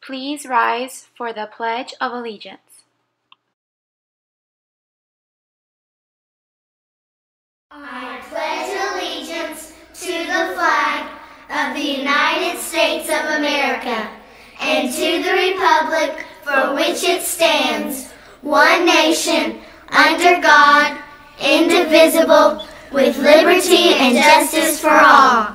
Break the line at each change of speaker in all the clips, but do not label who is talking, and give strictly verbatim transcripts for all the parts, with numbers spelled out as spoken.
Please rise for the Pledge of Allegiance.
I pledge allegiance to the flag of the United States of America and to the republic for which it stands, one nation, under God, indivisible, with liberty and justice for all.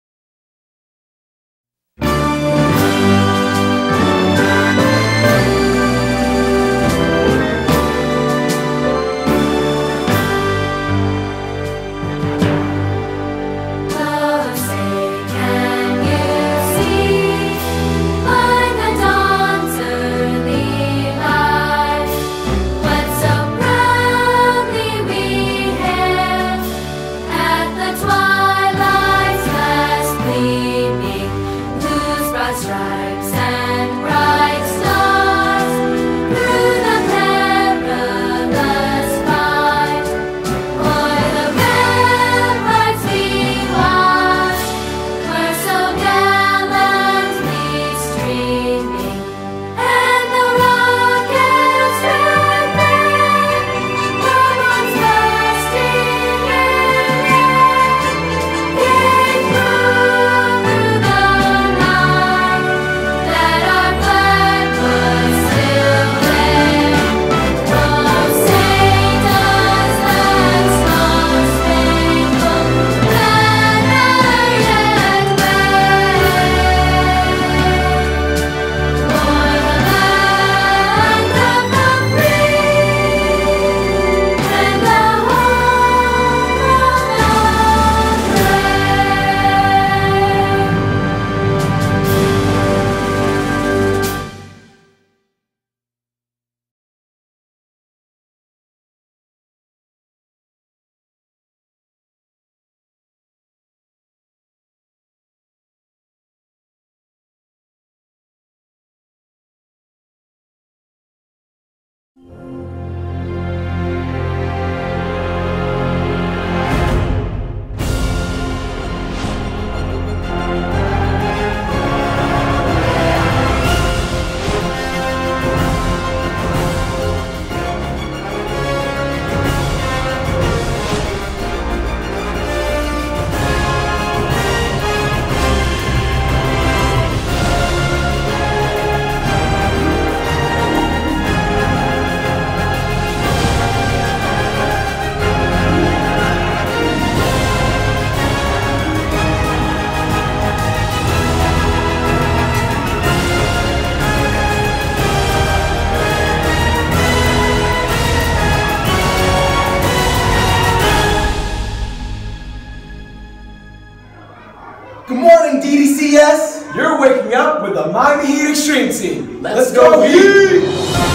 Good morning, D D C S!
You're waking up with the Miami Heat Extreme Team.
Let's, Let's go, go Heat!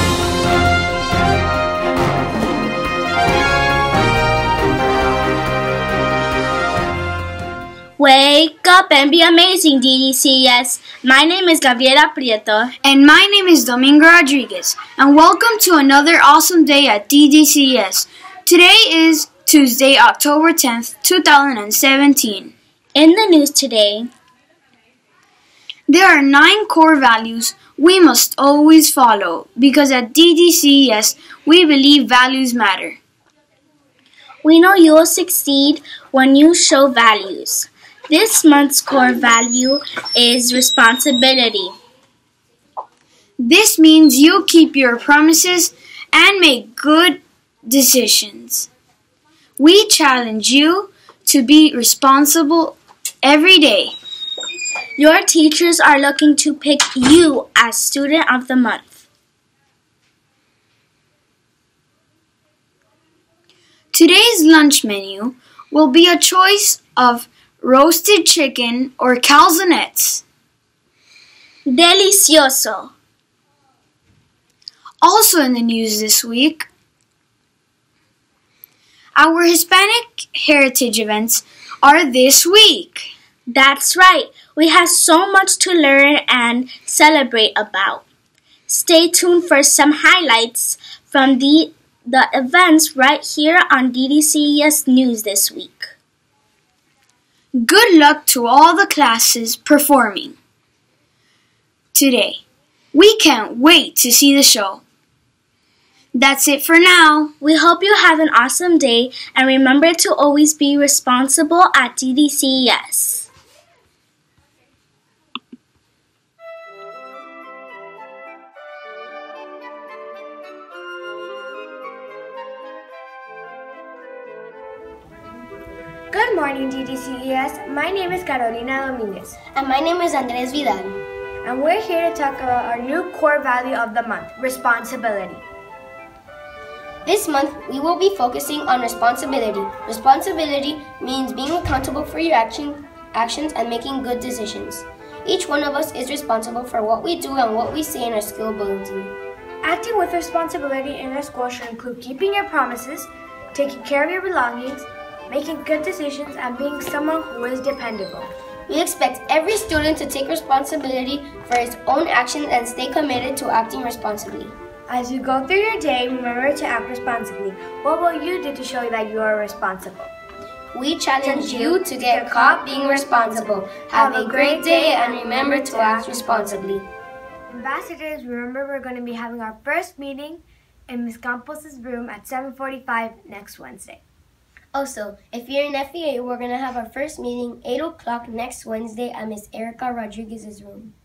Wake up and be amazing, D D C S. My name is Gabriela Prieto.
And my name is Domingo Rodriguez. And welcome to another awesome day at D D C S. Today is Tuesday, October tenth, two thousand seventeen.
In the news today,
there are nine core values we must always follow because at D D C E S we believe values matter.
We know you will succeed when you show values. This month's core value is responsibility.
This means you keep your promises and make good decisions. We challenge you to be responsible every day.
Your teachers are looking to pick you as Student of the Month.
Today's lunch menu will be a choice of roasted chicken or calzonettes.
Delicioso!
Also in the news this week, our Hispanic Heritage events are this week.
That's right. We have so much to learn and celebrate about. Stay tuned for some highlights from the, the events right here on D D C E S News this week.
Good luck to all the classes performing today. We can't wait to see the show. That's it for now.
We hope you have an awesome day and remember to always be responsible at D D C E S.
Good morning, D D C E S. My name is Carolina Dominguez.
And my name is Andres Vidal.
And we're here to talk about our new core value of the month, responsibility.
This month, we will be focusing on responsibility. Responsibility means being accountable for your action, actions and making good decisions. Each one of us is responsible for what we do and what we say in our skill bulletin.
Acting with responsibility in our school should include keeping your promises, taking care of your belongings, making good decisions, and being someone who is dependable.
We expect every student to take responsibility for his own actions and stay committed to acting responsibly.
As you go through your day, remember to act responsibly. What will you do to show that you are responsible?
We challenge you to get caught being responsible. Have a great day and remember to act responsibly.
Ambassadors, remember we're going to be having our first meeting in Miz Campos' room at seven forty-five next Wednesday.
Also, if you're in F E A, we're going to have our first meeting eight o'clock next Wednesday at Miz Erica Rodriguez's room.